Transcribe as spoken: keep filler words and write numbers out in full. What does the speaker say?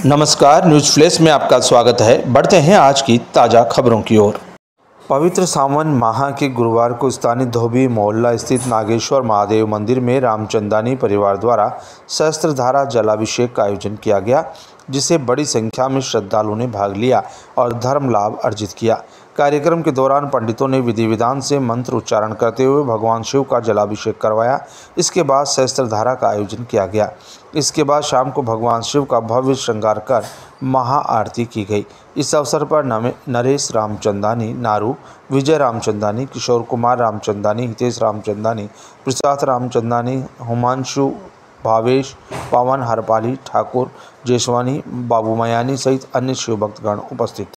नमस्कार, news flash में आपका स्वागत है। बढ़ते हैं आज की ताज़ा खबरों की ओर। पवित्र सावन माह के गुरुवार को स्थानीय धोबी मोहल्ला स्थित नागेश्वर महादेव मंदिर में रामचंदानी परिवार द्वारा सहस्त्रधारा जलाभिषेक का आयोजन किया गया, जिसे बड़ी संख्या में श्रद्धालुओं ने भाग लिया और धर्म लाभ अर्जित किया। कार्यक्रम के दौरान पंडितों ने विधि विधान से मंत्र उच्चारण करते हुए भगवान शिव का जलाभिषेक करवाया। इसके बाद सहस्त्रधारा का आयोजन किया गया। इसके बाद शाम को भगवान शिव का भव्य श्रृंगार कर महाआरती की गई। इस अवसर पर नरेश रामचंदानी, नारू, विजय रामचंदानी, किशोर कुमार रामचंदानी, हितेश रामचंदानी, प्रसाद रामचंदानी, हुमांशु, भावेश, पवन, हरपाली ठाकुर, जेसवानी, बाबू मयानी सहित अन्य शिव भक्तगण उपस्थित थे।